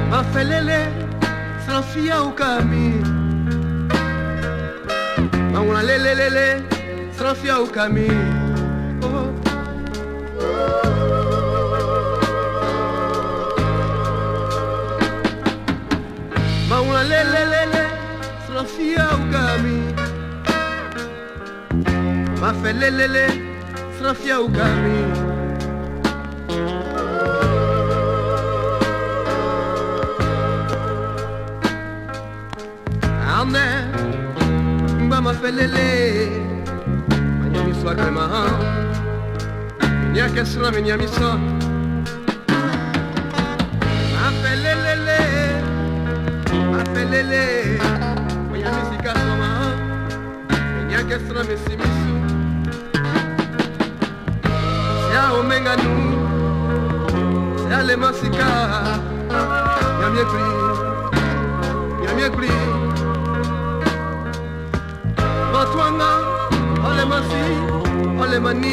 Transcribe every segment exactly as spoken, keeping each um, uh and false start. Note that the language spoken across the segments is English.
mafelele srafia o caminho, maula lele lele srafia o caminho. Oh. Maula lele lele srafia o caminho, mafelele lele srafia o caminho. Ma felele manya mi so crema nya kesra menya mi so ma felele ma felele manya mi sika so ma nya kesra mi simisu ya omenga nu ya le masika nya mi ekri nya mi ekri Matwanga, ole masi, ole mani,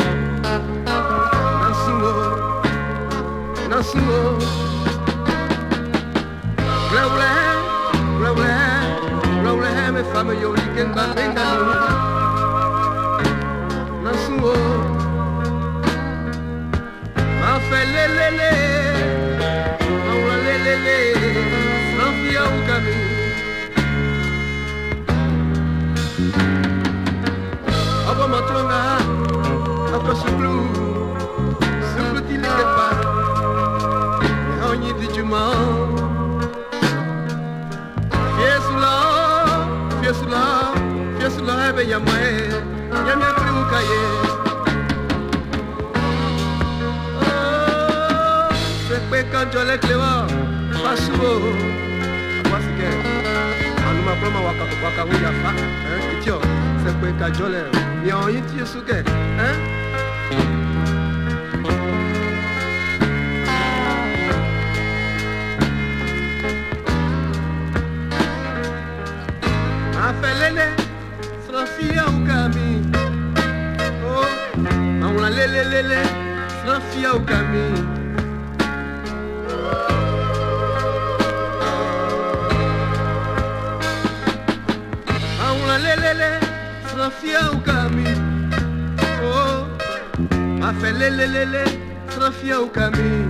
nasungo, nasungo. Raule, raule, raule, me fama yo liken balenga nu, nasungo. Ma felelele, maula lelele, srafia ukami. Apa matronga, apa suplu, suplu tilike pa, onyi di juma. Fiesula, fiesula, fiesula ebe yamae, yamye priukaye. Sekpe kanjole klewa, pasuo, wasike. Anuma ploma waka waka wuya fa, eh, itio, sekpe kanjole. Yon iti suke, hein? Afelele, srafia o caminho. Oh, maula lele lele, srafia o caminho. Maula lele lele. Srafia o caminho, oh, ma felelelele, srafia o caminho.